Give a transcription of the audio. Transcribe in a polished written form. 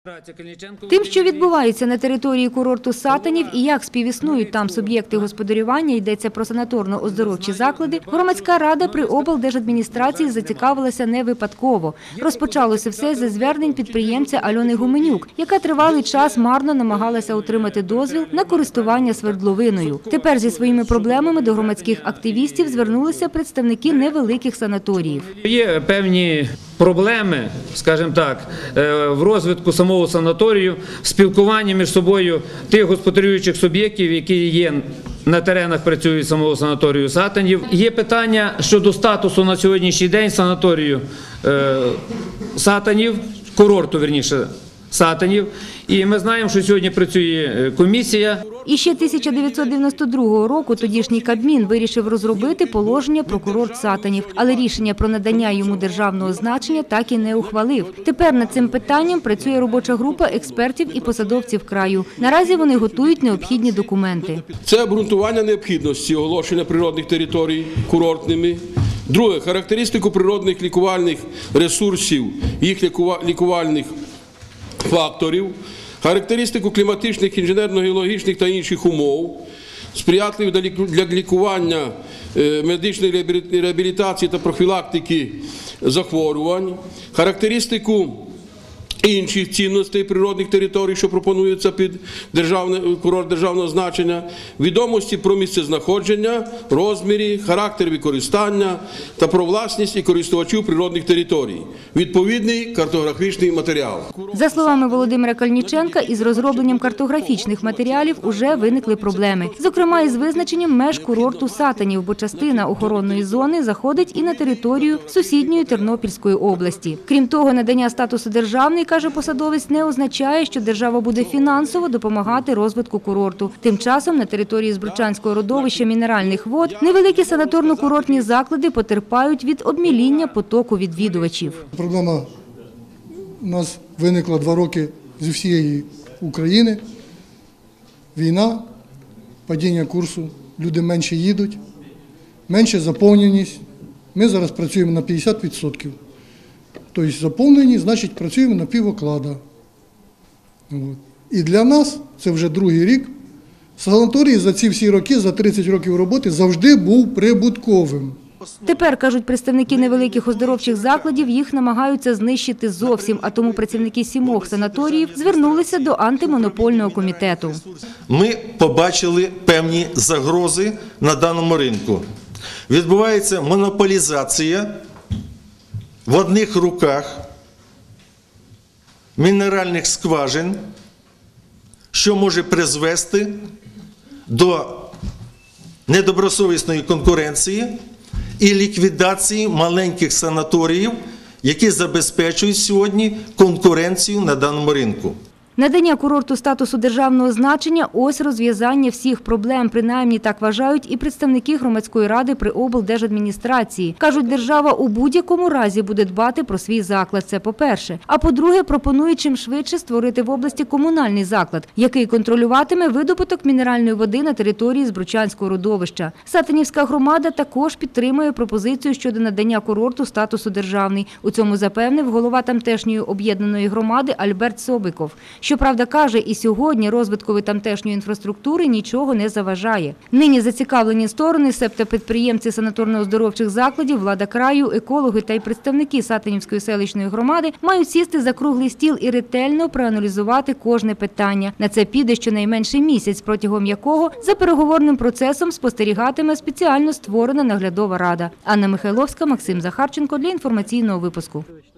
Тим, що відбувається на території курорту Сатанів і як співіснують там суб'єкти господарювання, йдеться про санаторно-оздоровчі заклади, громадська рада при облдержадміністрації зацікавилася не випадково. Розпочалося все зі звернень підприємця Альони Гуменюк, яка тривалий час марно намагалася отримати дозвіл на користування свердловиною. Тепер зі своїми проблемами до громадських активістів звернулися представники невеликих санаторіїв. Є певні проблеми, скажімо так, в розвитку самого санаторію, спілкування між собою тих господарюючих суб'єктів, які є на теренах, працюють самого санаторію Сатанів. Є питання щодо статусу на сьогоднішній день санаторію Сатанів, курорту, вірніше, Сатанів. І ми знаємо, що сьогодні працює комісія. І ще 1992 року тодішній Кабмін вирішив розробити положення про курорт Сатанів, але рішення про надання йому державного значення так і не ухвалив. Тепер над цим питанням працює робоча група експертів і посадовців краю. Наразі вони готують необхідні документи. Це обґрунтування необхідності оголошення природних територій курортними. Друге – характеристику природних лікувальних ресурсів, їх лікувальних факторів, характеристику кліматичних, інженерно-геологічних та інших умов, сприятливих для лікування, медичної реабілітації та профілактики захворювань, характеристику інших цінностей природних територій, що пропонуються під курорт державного значення, відомості про місцезнаходження, розміри, характер використання та про власність і користувачів природних територій. Відповідний картографічний матеріал. За словами Володимира Кальніченка, із розробленням картографічних матеріалів уже виникли проблеми. Зокрема, із визначенням меж курорту Сатанів, бо частина охоронної зони заходить і на територію сусідньої Тернопільської області. Крім того, надання статусу державний, каже посадовець, не означає, що держава буде фінансово допомагати розвитку курорту. Тим часом на території Збручанського родовища мінеральних вод невеликі санаторно-курортні заклади потерпають від обміління потоку відвідувачів. Проблема у нас виникла 2 роки зі всієї України. Війна, падіння курсу, люди менше їдуть, менша заповненість. Ми зараз працюємо на 50%. Тобто заповнені, значить працюємо на півоклада. І для нас, це вже 2-й рік, санаторій за ці всі роки, за 30 років роботи, завжди був прибутковим. Тепер, кажуть представники невеликих оздоровчих закладів, їх намагаються знищити зовсім, а тому працівники 7 санаторіїв звернулися до антимонопольного комітету. Ми побачили певні загрози на даному ринку. Відбувається монополізація в одних руках мінеральних скважин, що може призвести до недобросовісної конкуренції і ліквідації маленьких санаторіїв, які забезпечують сьогодні конкуренцію на даному ринку. Надання курорту статусу державного значення – ось розв'язання всіх проблем, принаймні так вважають і представники громадської ради при облдержадміністрації. Кажуть, держава у будь-якому разі буде дбати про свій заклад, це по-перше. А по-друге, пропонують чим швидше створити в області комунальний заклад, який контролюватиме видобуток мінеральної води на території Збручанського родовища. Сатанівська громада також підтримує пропозицію щодо надання курорту статусу державний. У цьому запевнив голова тамтешньої об'єднаної громади Альберт Собиков. Щоправда, каже, і сьогодні розвиткові тамтешньої інфраструктури нічого не заважає. Нині зацікавлені сторони, себто підприємці санаторно-оздоровчих закладів, влада краю, екологи та й представники Сатанівської селищної громади мають сісти за круглий стіл і ретельно проаналізувати кожне питання. На це піде щонайменше місяць, протягом якого за переговорним процесом спостерігатиме спеціально створена наглядова рада. Анна Михайловська, Максим Захарченко для інформаційного випуску.